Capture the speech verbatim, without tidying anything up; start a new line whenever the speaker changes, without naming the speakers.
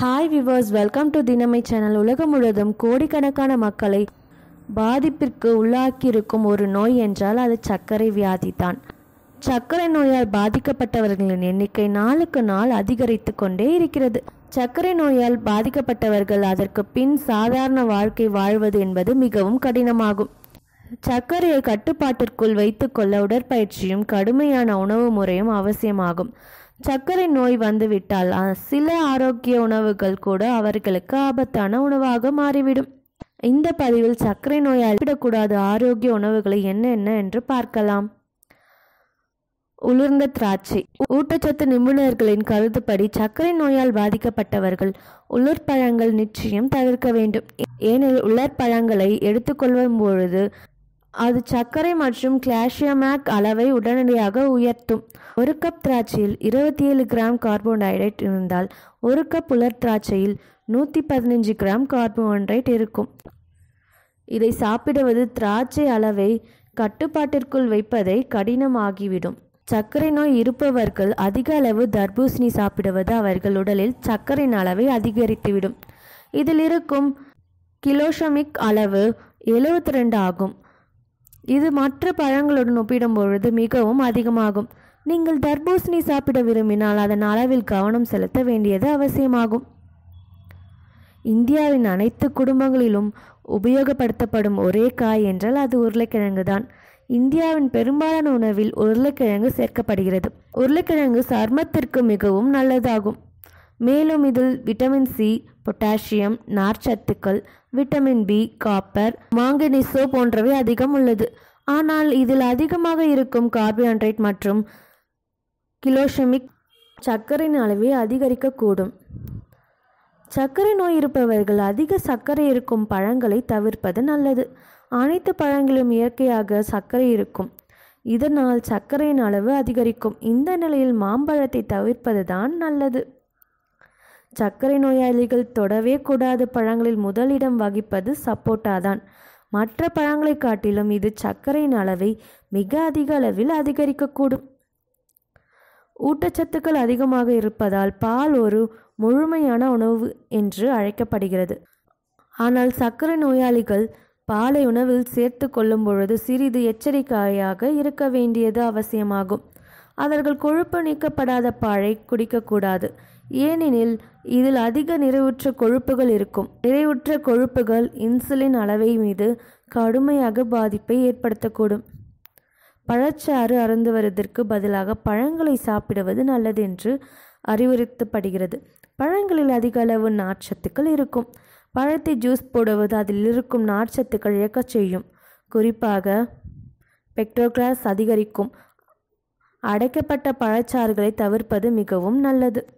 Hi viewers, welcome to தினமை channel. உலகம் முழுவதும் கோடிக்கணக்கான மக்களை பாதிப்பிற்கு உள்ளாக்கியிருக்கும் ஒரு நோய் என்றால் அது சர்க்கரை வியாதி தான். சர்க்கரை நோயால் பாதிக்கப்பட்டவர்களின் எண்ணிக்கை நாளுக்கு நாள் அதிகரித்து கொண்டே இருக்கிறது. சர்க்கரை நோயால் பாதிக்கப்பட்டவர்கள் அதற்கு பின் சாதாரண வாழ்க்கை வாழ்வது என்பது மிகவும் கடினமாகும். சர்க்கரையை கட்டுப்பாட்டிற்குள் வைத்துக்கொள்ள உடற்பயிற்சியும் கடுமையான உணவு முறையும் அவசியமாகும். சர்க்கரை நோய் வந்துவிட்டால் சில ஆரோக்கிய உணவுகள் கூட அவர்களுக்கு ஆபத்தான உணவாக மாறிவிடும். இந்த பதிவில் சர்க்கரை நோயால் விடக்கூடாத ஆரோக்கிய உணவுகளை என்னென்ன என்று பார்க்கலாம். உலர்ந்த திராட்சை. ஊட்டச்சத்து நிபுணர்களின் கருத்துப்படி சர்க்கரை நோயால் பாதிக்கப்பட்டவர்கள் உலர்பழங்கள் நிச்சயம் தவிர்க்க வேண்டும். ஏனெனில் உலர்பழங்களை எடுத்துக்கொள்ளும் பொழுது அது சர்க்கரை மற்றும் கால்சியமேக் அளவை உடனடியாக உயர்த்தும். ஒரு கப் திராட்சையில் இருபத்தி ஏழு கிராம் கார்போஹைட்ரேட் இருந்தால் ஒரு கப் உலர் திராட்சையில் நூற்றி பதினஞ்சு கிராம் கார்போஹைட்ரேட் இருக்கும். இதை சாப்பிடுவது திராட்சை அளவை கட்டுப்பாட்டிற்குள் வைப்பதை கடினமாகிவிடும். சர்க்கரை நோய் இருப்பவர்கள் அதிக அளவு தர்பூசணி சாப்பிடுவது அவர்கள் உடலில் சர்க்கரையின் அளவை அதிகரித்துவிடும். இதில் இருக்கும் கிலோசமிக் அளவு எழுபத்தி ரெண்டு ஆகும். இது மற்ற பழங்களுடன் ஒப்பிடும்பொழுது மிகவும் அதிகமாகும். நீங்கள் தர்பூசணி சாப்பிட விரும்பினால் அதன் அளவில் கவனம் செலுத்த வேண்டியது அவசியமாகும். இந்தியாவின் அனைத்து குடும்பங்களிலும் உபயோகப்படுத்தப்படும் ஒரே காய் என்றால் அது உருளைக்கிழங்கு தான். இந்தியாவின் பெரும்பாலான உணவில் உருளைக்கிழங்கு சேர்க்கப்படுகிறது. உருளைக்கிழங்கு சர்மத்திற்கு மிகவும் நல்லதாகும். மேலும் இதில் விட்டமின் சி, பொட்டாசியம், நார்ச்சத்துக்கள், விட்டமின் பி, காப்பர், மாங்கனீசோ போன்றவை அதிகம் உள்ளது. ஆனால் இதில் அதிகமாக இருக்கும் கார்போஹைட்ரேட் மற்றும் கிலோசமிக் சர்க்கரையின் அளவை அதிகரிக்கக்கூடும். சர்க்கரை நோய் இருப்பவர்கள் அதிக சர்க்கரை இருக்கும் பழங்களை தவிர்ப்பது நல்லது. அனைத்து பழங்களிலும் இயற்கையாக சர்க்கரை இருக்கும். இதனால் சர்க்கரையின் அளவு அதிகரிக்கும். இந்த நிலையில் மாம்பழத்தை தவிர்ப்பது தான் நல்லது. சர்க்கரை நோயாளிகள் தொடவே கூடாத பழங்களில் முதலிடம் வகிப்பது சப்போட்டா தான். மற்ற பழங்களை காட்டிலும் இது சர்க்கரையின் அளவை மிக அதிக அளவில் அதிகரிக்கக்கூடும். ஊட்டச்சத்துக்கள் அதிகமாக இருப்பதால் பால் ஒரு முழுமையான உணவு என்று அழைக்கப்படுகிறது. ஆனால் சர்க்கரை நோயாளிகள் பாலை உணவில் சேர்த்து கொள்ளும் பொழுது சிறிது எச்சரிக்கையாக இருக்க வேண்டியது அவசியமாகும். அவர்கள் கொழுப்பு நீக்கப்படாத பாலை குடிக்கக்கூடாது. ஏனெனில் இதில் அதிக நிறைவுற்ற கொழுப்புகள் இருக்கும். நிறைவுற்ற கொழுப்புகள் இன்சுலின் அளவை மீது கடுமையாக பாதிப்பை ஏற்படுத்தக்கூடும். பழச்சாறு அருந்துவதற்கு பதிலாக பழங்களை சாப்பிடுவது நல்லது என்று அறிவுறுத்தப்படுகிறது. பழங்களில் அதிக அளவு நார்ச்சத்துக்கள் இருக்கும். பழத்தை ஜூஸ் போடுவது அதில் இருக்கும் நார்ச்சத்துக்கள் இழக்கச் செய்யும். குறிப்பாக பெக்டோகிளாஸ் அதிகரிக்கும். அடைக்கப்பட்ட பழச்சாறுகளை தவிர்ப்பது மிகவும் நல்லது.